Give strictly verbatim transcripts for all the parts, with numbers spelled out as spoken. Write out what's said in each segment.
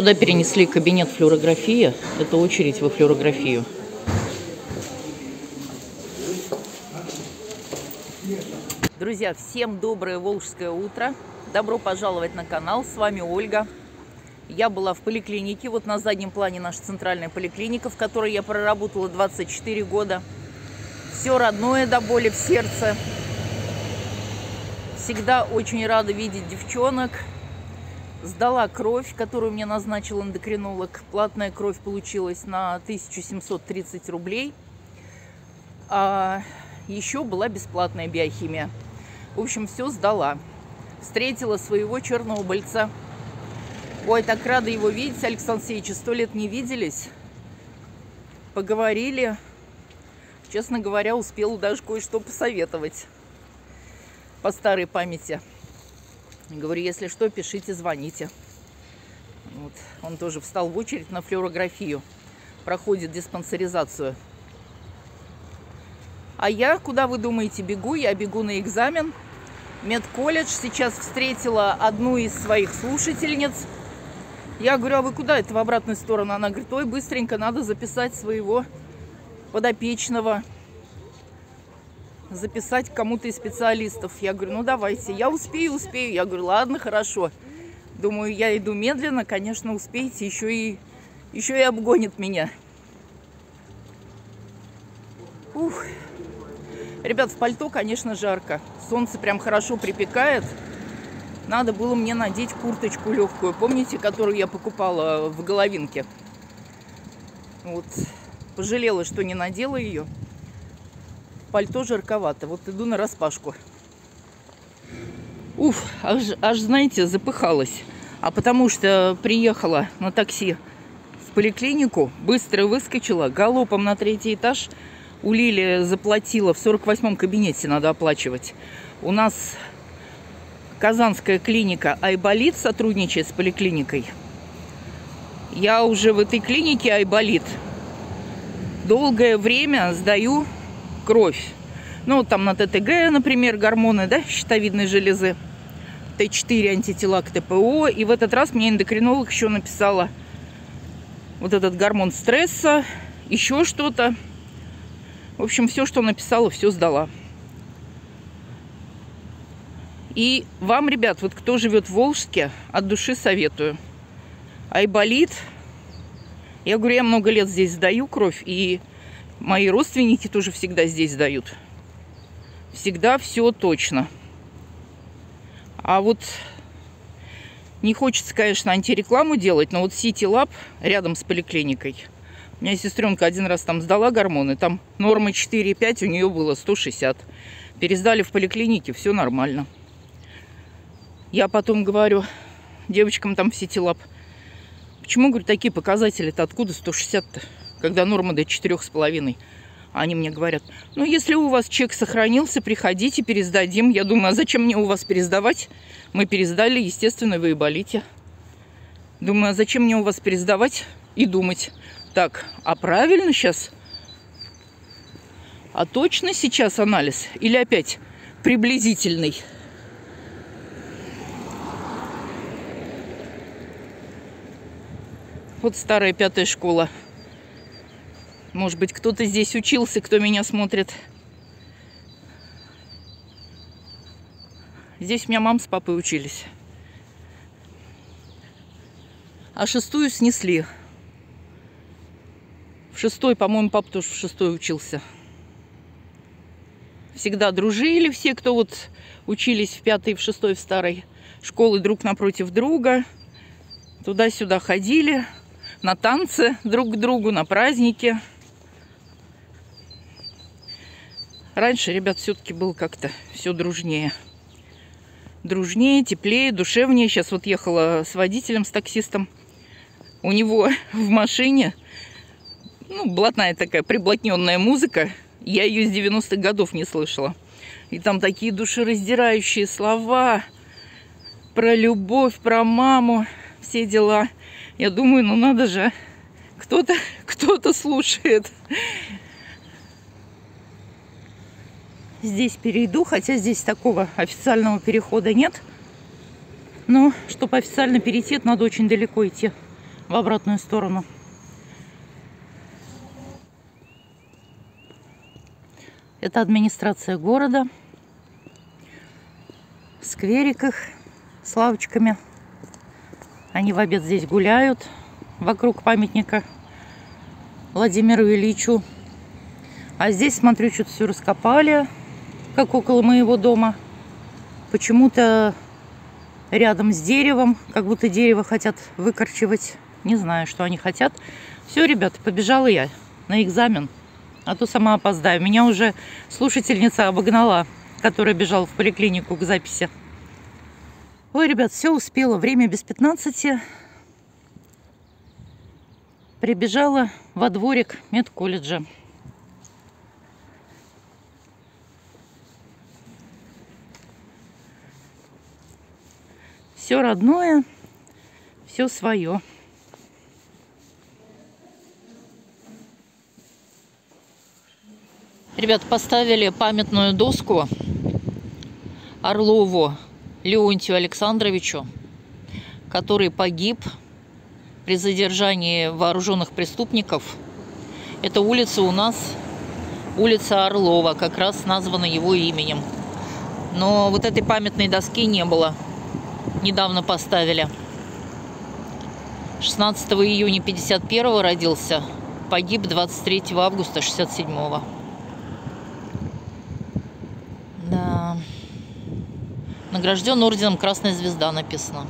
сюда перенесли кабинет флюорографии. Это очередь во флюорографию. Друзья, всем доброе волжское утро. Добро пожаловать на канал. С вами Ольга. Я была в поликлинике. Вот на заднем плане наша центральная поликлиника, в которой я проработала двадцать четыре года. Все родное до боли в сердце. Всегда очень рада видеть девчонок. Сдала кровь, которую мне назначил эндокринолог. Платная кровь получилась на тысячу семьсот тридцать рублей. А еще была бесплатная биохимия. В общем, все сдала. Встретила своего чернобыльца. Ой, так рада его видеть, Александр Алексеевич. Сто лет не виделись. Поговорили. Честно говоря, успела даже кое-что посоветовать по старой памяти. Говорю, если что, пишите, звоните. Вот. Он тоже встал в очередь на флюорографию. Проходит диспансеризацию. А я, куда вы думаете, бегу? Я бегу на экзамен. Медколледж. Сейчас встретила одну из своих слушательниц. Я говорю, а вы куда? Это в обратную сторону. Она говорит, ой, быстренько надо записать своего подопечного. Записать кому-то из специалистов. Я говорю, ну давайте. Я успею, успею. Я говорю, ладно, хорошо. Думаю, я иду медленно. Конечно, успеете. Еще и, еще и обгонит меня. Ух. Ребят, в пальто, конечно, жарко. Солнце прям хорошо припекает. Надо было мне надеть курточку легкую. Помните, которую я покупала в Головинке? Вот. Пожалела, что не надела ее. Пальто жарковато. Вот иду нараспашку. Уф, аж, аж, знаете, запыхалась. А потому что приехала на такси в поликлинику, быстро выскочила, галопом на третий этаж. У Лили заплатила, в сорок восьмом кабинете надо оплачивать. У нас казанская клиника Айболит сотрудничает с поликлиникой. Я уже в этой клинике Айболит долгое время сдаю кровь. Ну, там на ТТГ, например, гормоны, да, щитовидной железы, Т четыре антитела к ТПО. И в этот раз мне эндокринолог еще написала вот этот гормон стресса, еще что-то. В общем, все, что написала, все сдала. И вам, ребят, вот кто живет в Волжске, от души советую. Айболит. Я говорю, я много лет здесь сдаю кровь, и мои родственники тоже всегда здесь сдают. Всегда все точно. А вот не хочется, конечно, антирекламу делать, но вот City Lab рядом с поликлиникой. У меня сестренка один раз там сдала гормоны. Там норма четыре и пять, у нее было сто шестьдесят. Пересдали в поликлинике, все нормально. Я потом говорю девочкам там в City Lab, почему, говорю, такие показатели-то, откуда сто шестьдесят-то? Когда норма до четырёх с половиной. Они мне говорят, ну, если у вас чек сохранился, приходите, пересдадим. Я думаю, а зачем мне у вас пересдавать? Мы пересдали, естественно, вы и болите. Думаю, а зачем мне у вас пересдавать и думать? Так, а правильно сейчас? А точно сейчас анализ? Или опять приблизительный? Вот старая пятая школа. Может быть, кто-то здесь учился, кто меня смотрит. Здесь у меня мама с папой учились. А шестую снесли. В шестой, по-моему, папа тоже в шестой учился. Всегда дружили все, кто вот учились в пятой, в шестой, в старой школе друг напротив друга. Туда-сюда ходили. На танцы друг к другу, на праздники. Раньше, ребят, все-таки было как-то все дружнее. Дружнее, теплее, душевнее. Сейчас вот ехала с водителем, с таксистом. У него в машине, ну, блатная такая, приблотненная музыка. Я ее с девяностых годов не слышала. И там такие душераздирающие слова про любовь, про маму, все дела. Я думаю, ну надо же, кто-то, кто-то слушает. Здесь перейду, хотя здесь такого официального перехода нет. Но чтобы официально перейти, надо очень далеко идти. в обратную сторону. Это администрация города. В сквериках с лавочками. Они в обед здесь гуляют вокруг памятника Владимиру Ильичу. А здесь, смотрю, что-то все раскопали, как около моего дома. Почему-то рядом с деревом, как будто дерево хотят выкорчевать. Не знаю, что они хотят. Все, ребята, побежала я на экзамен, а то сама опоздаю. Меня уже слушательница обогнала, которая бежала в поликлинику к записи. Ой, ребят, все успела. Время без пятнадцати. Прибежала во дворик медколледжа. Все родное, все свое. Ребята, поставили памятную доску Орлову Леонтию Александровичу, который погиб при задержании вооруженных преступников. Эта улица у нас, улица Орлова, как раз названа его именем. Но вот этой памятной доски не было. Недавно поставили. шестнадцатого июня пятьдесят первого родился, погиб двадцать третьего августа шестьдесят седьмого. Да. Награжден орденом Красная Звезда написано.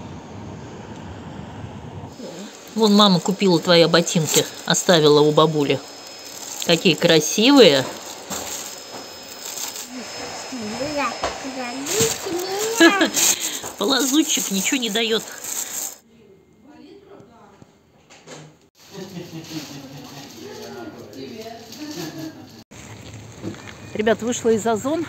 Вон мама купила твои ботинки, оставила у бабули. Какие красивые. Полозучик ничего не дает. Ребят, вышла из Озон.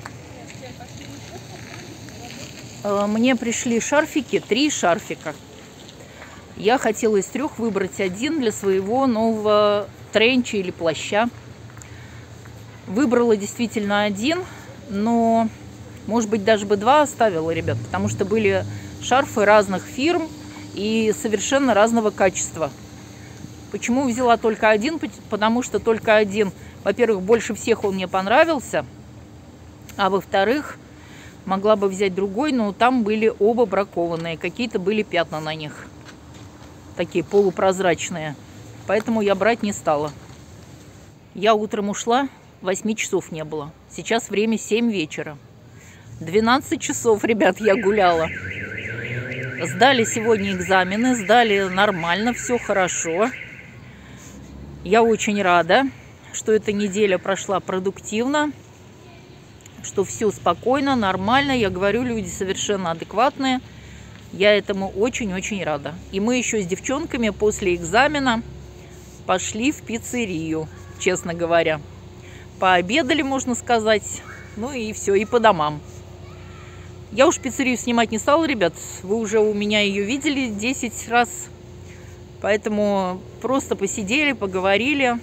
Мне пришли шарфики, три шарфика. Я хотела из трех выбрать один для своего нового тренча или плаща. Выбрала действительно один, но, может быть, даже бы два оставила, ребят, потому что были шарфы разных фирм и совершенно разного качества. Почему взяла только один? Потому что только один, во-первых, больше всех он мне понравился, а во-вторых, могла бы взять другой, но там были оба бракованные, какие-то были пятна на них, такие полупрозрачные, поэтому я брать не стала. Я утром ушла, восьми часов не было, сейчас время семь вечера. двенадцать часов, ребят, я гуляла. Сдали сегодня экзамены, сдали нормально, все хорошо. Я очень рада, что эта неделя прошла продуктивно, что все спокойно, нормально. Я говорю, люди совершенно адекватные. Я этому очень-очень рада. И мы еще с девчонками после экзамена пошли в пиццерию, честно говоря. Пообедали, можно сказать, ну и все, и по домам. Я уж пиццерию снимать не стала, ребят. Вы уже у меня ее видели десять раз. Поэтому просто посидели, поговорили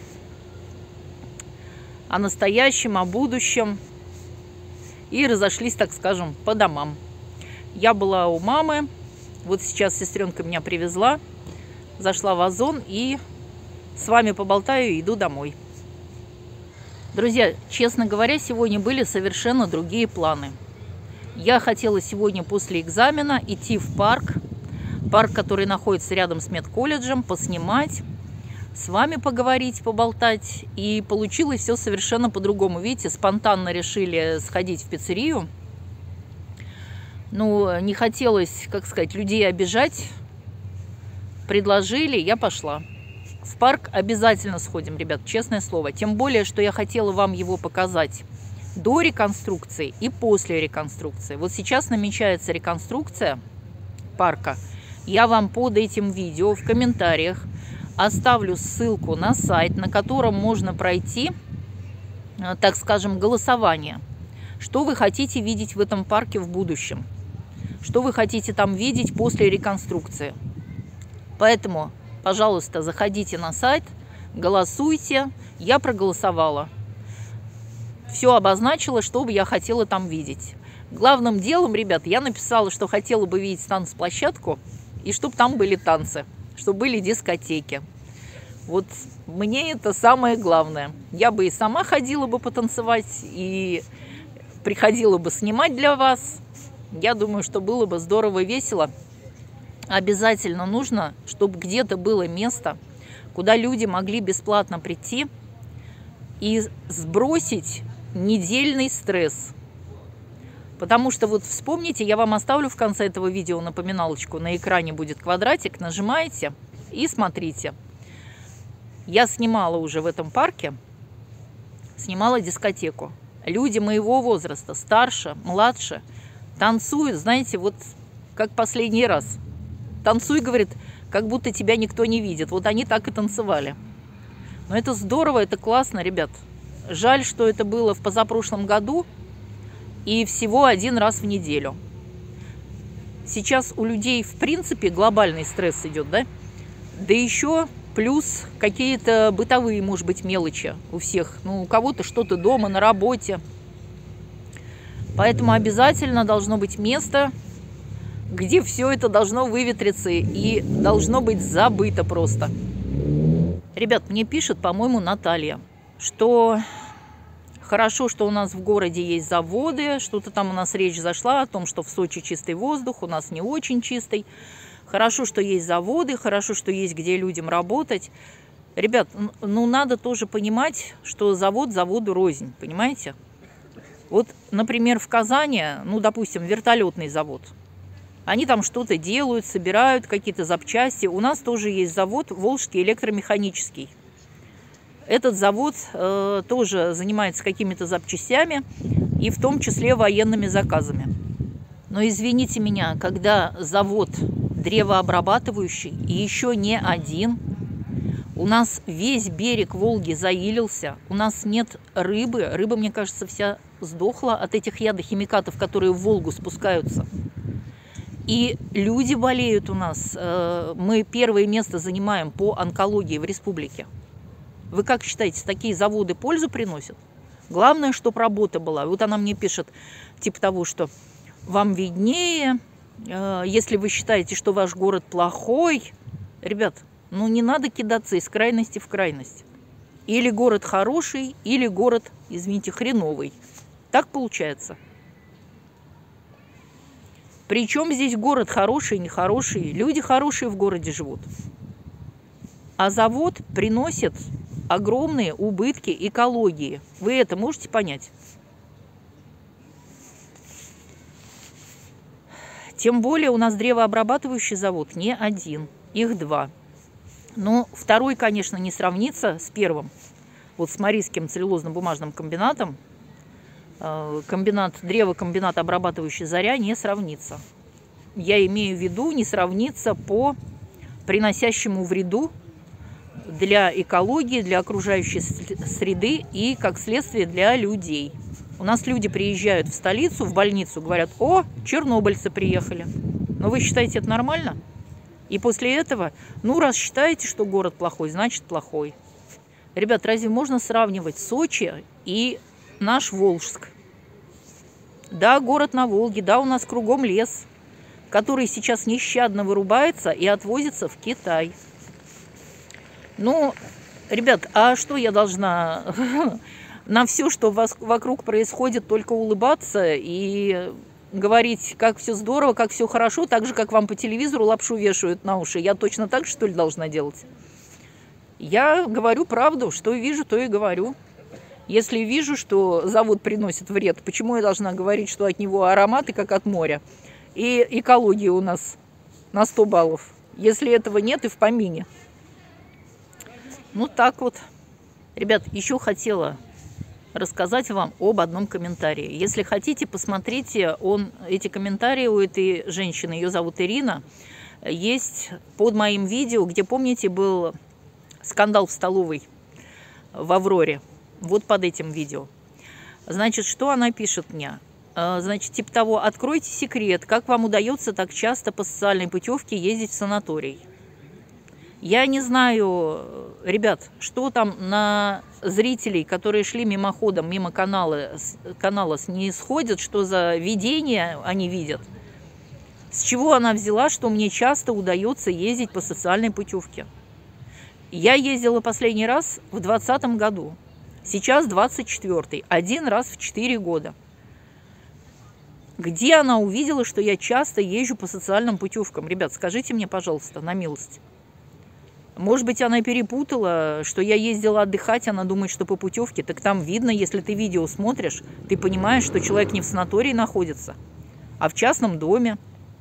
о настоящем, о будущем. И разошлись, так скажем, по домам. Я была у мамы. Вот сейчас сестренка меня привезла. Зашла в Озон и с вами поболтаю и иду домой. Друзья, честно говоря, сегодня были совершенно другие планы. Я хотела сегодня после экзамена идти в парк. Парк, который находится рядом с медколледжем, поснимать, с вами поговорить, поболтать. И получилось все совершенно по-другому. Видите, спонтанно решили сходить в пиццерию. Ну, не хотелось, как сказать, людей обижать. Предложили, я пошла. В парк обязательно сходим, ребят, честное слово. Тем более, что я хотела вам его показать до реконструкции и после реконструкции. Вот сейчас намечается реконструкция парка. Я вам под этим видео в комментариях оставлю ссылку на сайт, на котором можно пройти, так скажем, голосование. Что вы хотите видеть в этом парке в будущем? Что вы хотите там видеть после реконструкции? Поэтому, пожалуйста, заходите на сайт, голосуйте. Я проголосовала. Все обозначила, что бы я хотела там видеть. Главным делом, ребят, я написала, что хотела бы видеть танцплощадку и чтобы там были танцы. чтобы были дискотеки. Вот мне это самое главное. Я бы и сама ходила бы потанцевать, и приходила бы снимать для вас. Я думаю, что было бы здорово, весело. Обязательно нужно, чтобы где-то было место, куда люди могли бесплатно прийти и сбросить недельный стресс. Потому что вот вспомните, я вам оставлю в конце этого видео напоминалочку, на экране будет квадратик, нажимаете и смотрите. Я снимала уже в этом парке, снимала дискотеку. Люди моего возраста, старше, младше, танцуют, знаете, вот как последний раз. Танцуй, говорит, как будто тебя никто не видит. Вот они так и танцевали. Но это здорово, это классно, ребят. Жаль, что это было в позапрошлом году и всего один раз в неделю. Сейчас у людей, в принципе, глобальный стресс идет, да? Да еще плюс какие-то бытовые, может быть, мелочи у всех. Ну, у кого-то что-то дома, на работе. Поэтому обязательно должно быть место, где все это должно выветриться и должно быть забыто просто. Ребят, мне пишет, по-моему, Наталья, что хорошо, что у нас в городе есть заводы, что-то там у нас речь зашла о том, что в Сочи чистый воздух, у нас не очень чистый. Хорошо, что есть заводы, хорошо, что есть где людям работать. Ребят, ну надо тоже понимать, что завод заводу рознь, понимаете? Вот, например, в Казани, ну, допустим, вертолетный завод. Они там что-то делают, собирают какие-то запчасти. У нас тоже есть завод Волжский электромеханический. Этот завод э, тоже занимается какими-то запчастями, и в том числе военными заказами. Но извините меня, когда завод древообрабатывающий, и еще не один, у нас весь берег Волги заилился, у нас нет рыбы. Рыба, мне кажется, вся сдохла от этих ядохимикатов, которые в Волгу спускаются. И люди болеют у нас. Мы первое место занимаем по онкологии в республике. Вы как считаете, такие заводы пользу приносят? Главное, чтобы работа была. Вот она мне пишет, типа того, что вам виднее, если вы считаете, что ваш город плохой. Ребят, ну не надо кидаться из крайности в крайность. Или город хороший, или город, извините, хреновый. Так получается. Причем здесь город хороший, нехороший. Люди хорошие в городе живут. А завод приносит огромные убытки экологии. Вы это можете понять? Тем более у нас древообрабатывающий завод не один, их два. Но второй, конечно, не сравнится с первым. Вот с Марийским целлюлозно-бумажным комбинатом. Комбинат, древокомбинат обрабатывающий Заря не сравнится. Я имею в виду не сравнится по приносящему вреду для экологии, для окружающей среды и, как следствие, для людей. У нас люди приезжают в столицу, в больницу, говорят: о, чернобыльцы приехали. Но вы считаете это нормально? И после этого, ну, раз считаете, что город плохой, значит плохой. Ребят, разве можно сравнивать Сочи и наш Волжск? Да, город на Волге, да, у нас кругом лес, который сейчас нещадно вырубается и отвозится в Китай. Ну, ребят, а что я должна на все, что вокруг происходит, только улыбаться и говорить, как все здорово, как все хорошо, так же, как вам по телевизору лапшу вешают на уши? Я точно так же, что ли, должна делать? Я говорю правду, что вижу, то и говорю. Если вижу, что завод приносит вред, почему я должна говорить, что от него ароматы, как от моря, и экология у нас на сто баллов, если этого нет и в помине? Ну, так вот. Ребят, еще хотела рассказать вам об одном комментарии. Если хотите, посмотрите, он, эти комментарии у этой женщины, ее зовут Ирина, есть под моим видео, где, помните, был скандал в столовой в Авроре. Вот под этим видео. Значит, что она пишет мне? Значит, типа того: откройте секрет, как вам удается так часто по социальной путевке ездить в санаторий. Я не знаю, ребят, что там на зрителей, которые шли мимоходом, мимо канала, канала не сходят, что за видение они видят. С чего она взяла, что мне часто удается ездить по социальной путевке? Я ездила последний раз в двадцатом году. Сейчас двадцать четвёртый. Один раз в четыре года. Где она увидела, что я часто езжу по социальным путевкам? Ребят, скажите мне, пожалуйста, на милость. Может быть, она перепутала, что я ездила отдыхать, она думает, что по путевке. Так там видно, если ты видео смотришь, ты понимаешь, что человек не в санатории находится, а в частном доме.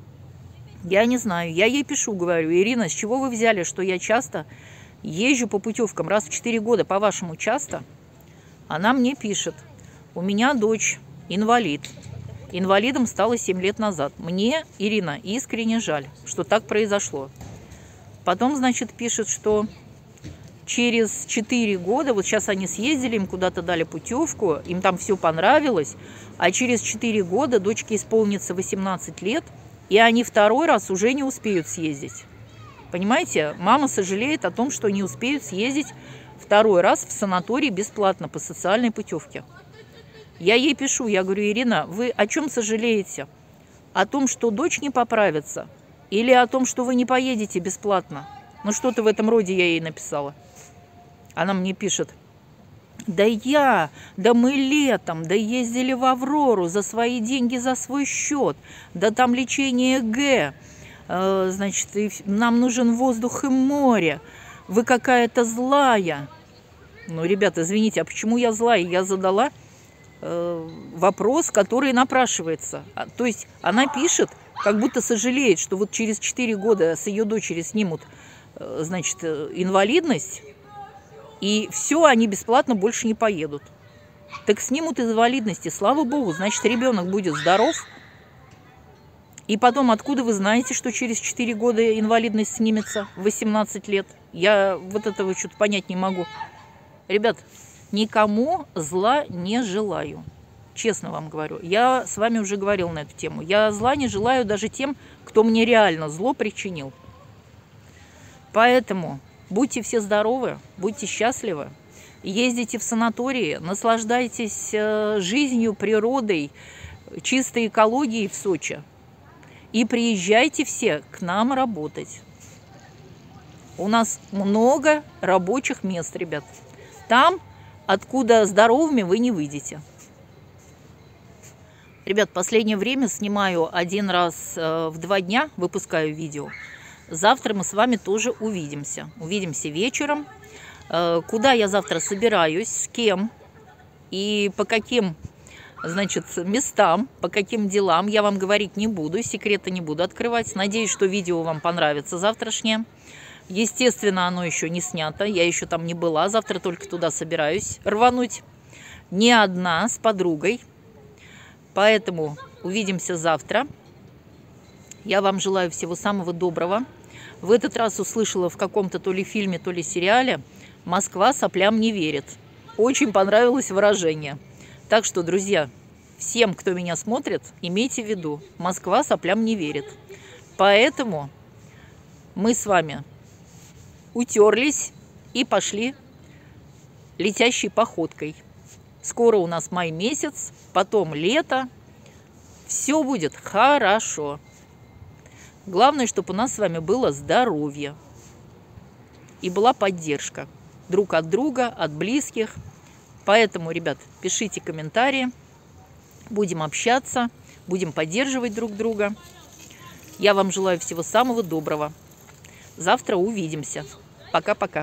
Я не знаю, я ей пишу, говорю: Ирина, с чего вы взяли, что я часто езжу по путевкам, раз в четыре года, по-вашему, часто? Она мне пишет: у меня дочь инвалид. Инвалидом стала семь лет назад. Мне, Ирина, искренне жаль, что так произошло. Потом, значит, пишет, что через четыре года, вот сейчас они съездили, им куда-то дали путевку, им там все понравилось, а через четыре года дочке исполнится восемнадцать лет, и они второй раз уже не успеют съездить. Понимаете, мама сожалеет о том, что не успеют съездить второй раз в санаторий бесплатно по социальной путевке. Я ей пишу, я говорю: Ирина, вы о чем сожалеете? О том, что дочь не поправится? Или о том, что вы не поедете бесплатно? Ну, что-то в этом роде я ей написала. Она мне пишет: да я, да мы летом, да ездили в Аврору за свои деньги, за свой счет, да там лечение ЭГ, э, значит, и нам нужен воздух и море, вы какая-то злая. Ну, ребята, извините, а почему я злая? Я задала э, вопрос, который напрашивается. А, то есть она пишет, как будто сожалеет, что вот через четыре года с ее дочери снимут, э, значит, инвалидность, и все, они бесплатно больше не поедут. Так снимут из инвалидности, слава богу, значит, ребенок будет здоров. И потом, откуда вы знаете, что через четыре года инвалидность снимется в восемнадцать лет? Я вот этого что-то понять не могу. Ребят, никому зла не желаю. Честно вам говорю. Я с вами уже говорила на эту тему. Я зла не желаю даже тем, кто мне реально зло причинил. Поэтому будьте все здоровы, будьте счастливы, ездите в санатории, наслаждайтесь жизнью, природой, чистой экологией в Сочи. И приезжайте все к нам работать. У нас много рабочих мест, ребят. Там, откуда здоровыми вы не выйдете. Ребят, в последнее время снимаю один раз в два дня, выпускаю видео. Завтра мы с вами тоже увидимся. Увидимся вечером. Куда я завтра собираюсь, с кем и по каким, значит, местам, по каким делам, я вам говорить не буду, секреты не буду открывать. Надеюсь, что видео вам понравится завтрашнее. Естественно, оно еще не снято, я еще там не была, завтра только туда собираюсь рвануть. Не одна, с подругой. Поэтому увидимся завтра. Я вам желаю всего самого доброго. В этот раз услышала в каком-то то ли фильме, то ли сериале: «Москва соплям не верит». Очень понравилось выражение. Так что, друзья, всем, кто меня смотрит, имейте в виду: Москва соплям не верит. Поэтому мы с вами утерлись и пошли летящей походкой. Скоро у нас май месяц, потом лето. Все будет хорошо. Главное, чтобы у нас с вами было здоровье и была поддержка друг от друга, от близких. Поэтому, ребят, пишите комментарии, будем общаться, будем поддерживать друг друга. Я вам желаю всего самого доброго. Завтра увидимся. Пока-пока.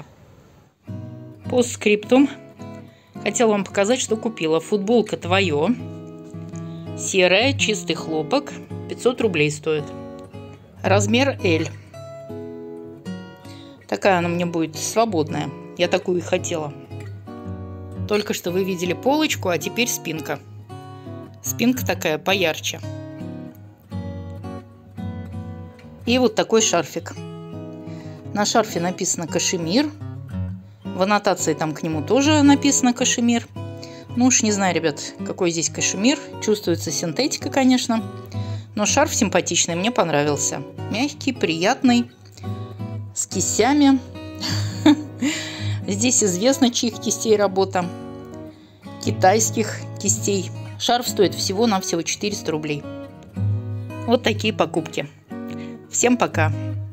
По скриптум хотела вам показать, что купила. Футболка «Твое». Серая, чистый хлопок. пятьсот рублей стоит. Размер L. Такая она мне будет свободная. Я такую и хотела. Только что вы видели полочку, а теперь спинка. Спинка такая поярче. И вот такой шарфик. На шарфе написано «Кашемир». В аннотации там к нему тоже написано «Кашемир». Ну уж не знаю, ребят, какой здесь кашемир. Чувствуется синтетика, конечно. Но шарф симпатичный, мне понравился. Мягкий, приятный, с кистями. Здесь известно, чьих кистей работа. Китайских кистей. Шарф стоит всего-навсего четыреста рублей. Вот такие покупки. Всем пока!